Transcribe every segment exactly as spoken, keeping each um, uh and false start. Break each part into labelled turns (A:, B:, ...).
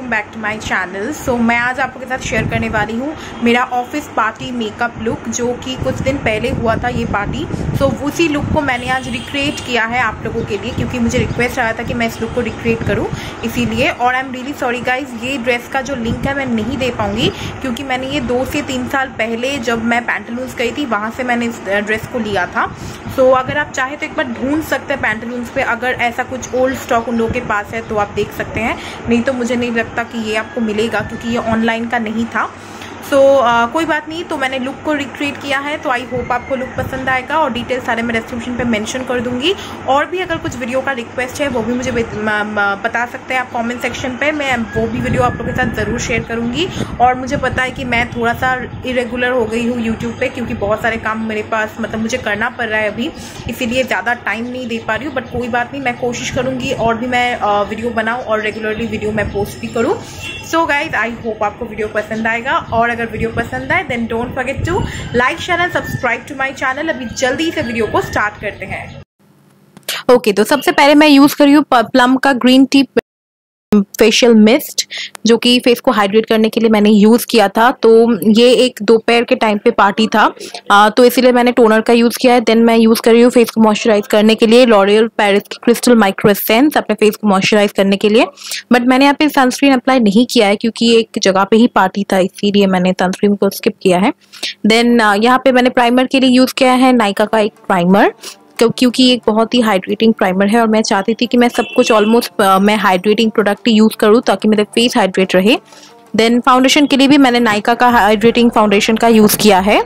A: Welcome back to my channel. So मैं आज आप लोगों के साथ शेयर करने वाली हूँ मेरा ऑफिस पार्टी मेकअप लुक, जो कि कुछ दिन पहले हुआ था ये पार्टी। सो so, उसी लुक को मैंने आज रिक्रिएट किया है आप लोगों के लिए, क्योंकि मुझे रिक्वेस्ट आया था कि मैं इस लुक को रिक्रिएट करूँ, इसीलिए। और I am really sorry guys, ये ड्रेस का जो लिंक है मैं नहीं दे पाऊँगी, क्योंकि मैंने ये दो से तीन साल पहले जब मैं पैंटालून्स गई थी वहाँ से मैंने इस ड्रेस को लिया था। सो so, अगर आप चाहें तो एक बार ढूंढ सकते हैं पैंटालून्स पे, अगर ऐसा कुछ ओल्ड स्टॉक उन लोगों के पास है तो आप देख सकते हैं, नहीं तो मुझे नहीं लगता कि ये आपको मिलेगा, क्योंकि ये ऑनलाइन का नहीं था। सो so, uh, कोई बात नहीं, तो मैंने लुक को रिक्रिएट किया है, तो आई होप आपको लुक पसंद आएगा। और डिटेल सारे मैं डिस्क्रिप्शन पे मेंशन कर दूंगी। और भी अगर कुछ वीडियो का रिक्वेस्ट है वो भी मुझे बता सकते हैं आप कमेंट सेक्शन पे, मैं वो भी वीडियो आप लोगों के साथ ज़रूर शेयर करूंगी। और मुझे पता है कि मैं थोड़ा सा इरेगुलर हो गई हूँ यूट्यूब पे, क्योंकि बहुत सारे काम मेरे पास मतलब मुझे करना पड़ रहा है अभी, इसीलिए ज़्यादा टाइम नहीं दे पा रही हूँ। बट कोई बात नहीं, मैं कोशिश करूँगी और भी मैं वीडियो बनाऊँ और रेगुलरली वीडियो मैं पोस्ट भी करूँ। सो गाइज, आई होप आपको वीडियो पसंद आएगा, और अगर वीडियो पसंद आए then don't forget to like share and subscribe to my channel. अभी जल्दी से वीडियो को स्टार्ट करते हैं। ओके okay, तो सबसे पहले मैं यूज कर रही हूँ प्लम का ग्रीन टी फेशियल मिस्ट, जो कि फेस को हाइड्रेट करने के लिए मैंने यूज़ किया था। तो ये एक दोपहर के टाइम पे पार्टी था, आ, तो इसीलिए मैंने टोनर का यूज़ किया है। देन मैं यूज़ कर रही हूँ फेस को मॉइस्चराइज करने के लिए लॉरियल पेरिस की क्रिस्टल माइक्रो एसेंस, अपने फेस को मॉइस्चराइज करने के लिए। बट मैंने यहाँ पे सनस्क्रीन अप्लाई नहीं किया है, क्योंकि एक जगह पे ही पार्टी था, इसीलिए मैंने सनस्क्रीन को स्किप किया है। देन यहाँ पे मैंने प्राइमर के लिए यूज़ किया है नायका का एक प्राइमर, क्योंकि एक बहुत ही हाइड्रेटिंग प्राइमर है, और मैं चाहती थी कि मैं सब कुछ ऑलमोस्ट मैं हाइड्रेटिंग प्रोडक्ट यूज़ करूँ ताकि मेरा फेस हाइड्रेट रहे। देन फाउंडेशन के लिए भी मैंने नायका का हाइड्रेटिंग फाउंडेशन का यूज़ किया है।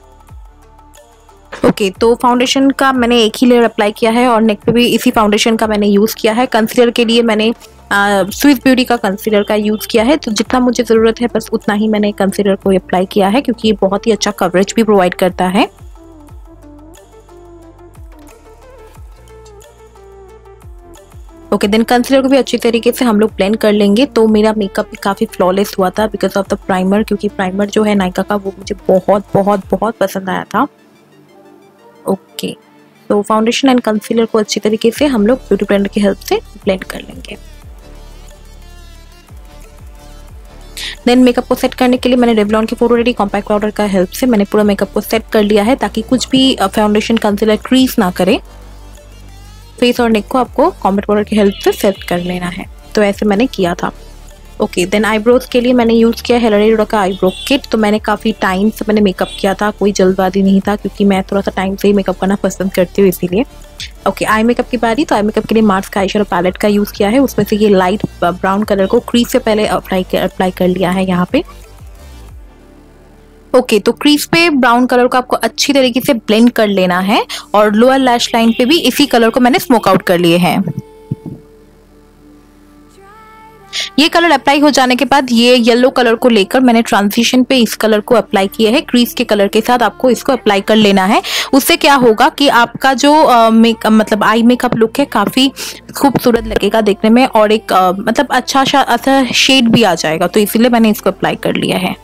A: ओके okay, तो फाउंडेशन का मैंने एक ही लेयर अप्लाई किया है, और नेक पे भी इसी फाउंडेशन का मैंने यूज़ किया है। कंसीलर के लिए मैंने स्विस ब्यूटी का कंसीलर का यूज़ किया है, तो जितना मुझे ज़रूरत है बस उतना ही मैंने कंसीलर को अप्लाई किया है, क्योंकि ये बहुत ही अच्छा कवरेज भी प्रोवाइड करता है। ओके देन कंसीलर को भी अच्छी तरीके से हम लोग ब्लेंड कर लेंगे। तो मेरा मेकअप भी काफ़ी फ्लॉलेस हुआ था बिकॉज ऑफ द प्राइमर, क्योंकि प्राइमर जो है नायका का वो मुझे बहुत बहुत बहुत पसंद आया था। ओके तो फाउंडेशन एंड कंसीलर को अच्छी तरीके से हम लोग ब्यूटी ब्लेंडर की हेल्प से ब्लेंड कर लेंगे। देन मेकअप को सेट करने के लिए मैंने रेवलॉन के फोटो रेडी कॉम्पैक्ट पाउडर का हेल्प से मैंने पूरा मेकअप को सेट कर लिया है, ताकि कुछ भी फाउंडेशन कंसीलर क्रीज ना करे। फेस और नेक को आपको कॉम्पैक्ट पाउडर की हेल्प से सेट कर लेना है, तो ऐसे मैंने किया था। ओके देन आईब्रोज के लिए मैंने यूज़ किया है लॉरियल का आईब्रो किट। तो मैंने काफ़ी टाइम से मैंने मेकअप किया था, कोई जल्दबाजी नहीं था, क्योंकि मैं थोड़ा सा टाइम से ही मेकअप करना पसंद करती हूँ, इसीलिए। ओके आई मेकअप की बारी, तो आई मेकअप के लिए मार्स का आईशैडो पैलेट का यूज़ किया है। उसमें से ये लाइट ब्राउन कलर को क्रीज से पहले अप्लाई अप्लाई कर लिया है यहाँ पे। ओके okay, तो क्रीज पे ब्राउन कलर को आपको अच्छी तरीके से ब्लेंड कर लेना है, और लोअर लैश लाइन पे भी इसी कलर को मैंने स्मोक आउट कर लिए हैं। ये कलर अप्लाई हो जाने के बाद ये येलो कलर को लेकर मैंने ट्रांजिशन पे इस कलर को अप्लाई किया है। क्रीज के कलर के साथ आपको इसको अप्लाई कर लेना है। उससे क्या होगा कि आपका जो आ, मेकअप मतलब आई मेकअप लुक है काफ़ी खूबसूरत लगेगा देखने में, और एक आ, मतलब अच्छा अच्छा शेड भी आ जाएगा, तो इसीलिए मैंने इसको अप्लाई कर लिया है।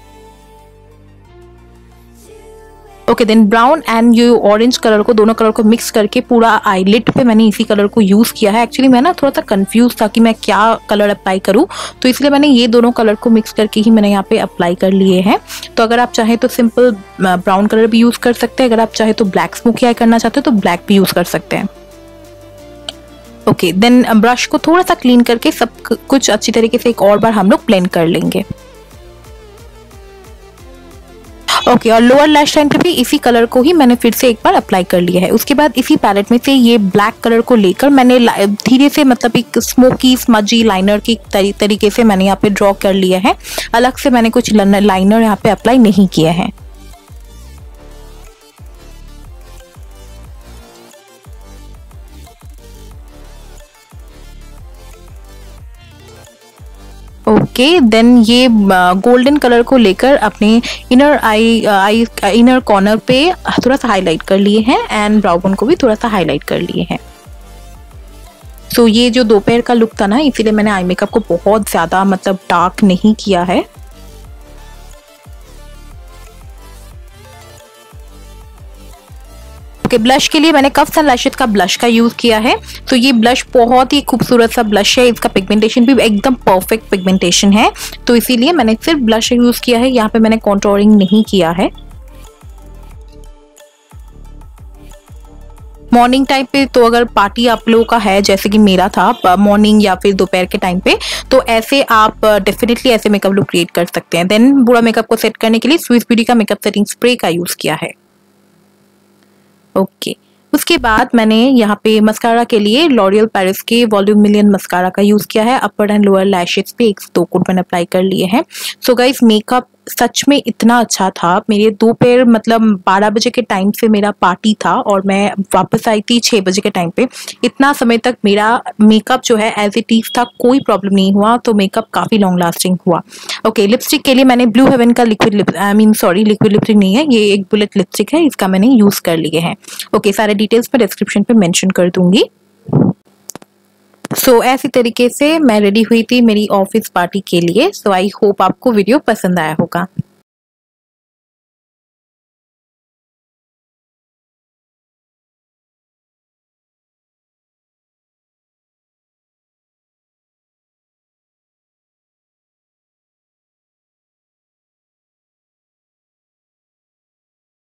A: ओके देन ब्राउन एंड ये ऑरेंज कलर को, दोनों कलर को मिक्स करके पूरा आईलिड पे मैंने इसी कलर को यूज़ किया है। एक्चुअली मैं ना थोड़ा सा कंफ्यूज था कि मैं क्या कलर अप्लाई करूँ, तो इसलिए मैंने ये दोनों कलर को मिक्स करके ही मैंने यहाँ पे अप्लाई कर लिए हैं। तो अगर आप चाहें तो सिंपल ब्राउन कलर भी यूज़ कर सकते हैं, अगर आप चाहें तो ब्लैक स्मोकी आई करना चाहते हो तो ब्लैक भी यूज़ कर सकते हैं। ओके देन ब्रश को थोड़ा सा क्लीन करके सब कुछ अच्छी तरीके से एक और बार हम लोग ब्लेंड कर लेंगे। ओके okay, और लोअर लैश लाइन पे भी इसी कलर को ही मैंने फिर से एक बार अप्लाई कर लिया है। उसके बाद इसी पैलेट में से ये ब्लैक कलर को लेकर मैंने धीरे से मतलब एक स्मोकी स्मजी लाइनर की तरी, तरीके से मैंने यहाँ पे ड्रॉ कर लिया है। अलग से मैंने कुछ लाइनर यहाँ पे अप्लाई नहीं किया है। ओके देन ये गोल्डन कलर को लेकर अपने inner eye eye inner corner पे थोड़ा सा हाईलाइट कर लिए हैं, एंड ब्राउ बोन को भी थोड़ा सा हाईलाइट कर लिए हैं। सो so, ये जो दोपहर का लुक था ना, इसीलिए मैंने आई मेकअप को बहुत ज़्यादा मतलब डार्क नहीं किया है। ओके, ब्लश के लिए मैंने कफ सन लैशेस का ब्लश का यूज किया है। तो ये ब्लश बहुत ही खूबसूरत सा ब्लश है, इसका पिगमेंटेशन भी एकदम परफेक्ट पिगमेंटेशन है, तो इसीलिए मैंने सिर्फ ब्लश यूज किया है। यहाँ पे मैंने कॉन्टोरिंग नहीं किया है। मॉर्निंग टाइम पे तो अगर पार्टी आप लोगों का है जैसे कि मेरा था मॉर्निंग या फिर दोपहर के टाइम पे, तो ऐसे आप डेफिनेटली ऐसे मेकअप लुक क्रिएट कर सकते हैं। देन पूरा मेकअप को सेट करने के लिए स्विस ब्यूटी का मेकअप सेटिंग स्प्रे का यूज किया है। ओके, उसके बाद मैंने यहाँ पे मस्कारा के लिए लॉरियल पेरिस के वॉल्यूम मिलियन मस्कारा का यूज किया है। अपर एंड लोअर लैशेस पे एक दो कोट मैंने अप्लाई कर लिए हैं। सो गाइस, मेकअप सच में इतना अच्छा था। मेरे दोपहर मतलब बारह बजे के टाइम से मेरा पार्टी था और मैं वापस आई थी छः बजे के टाइम पे। इतना समय तक मेरा मेकअप जो है एज इट इज था, कोई प्रॉब्लम नहीं हुआ, तो मेकअप काफ़ी लॉन्ग लास्टिंग हुआ। ओके, लिपस्टिक के लिए मैंने ब्लू हेवन का liquid lip I mean sorry liquid lipstick नहीं है, ये एक बुलेट लिपस्टिक है, इसका मैंने यूज़ कर लिए हैं। ओके, सारे डिटेल्स मैं डिस्क्रिप्शन पे मेंशन कर दूंगी। सो so, ऐसी तरीके से मैं रेडी हुई थी मेरी ऑफिस पार्टी के लिए। सो आई होप आपको वीडियो पसंद आया होगा।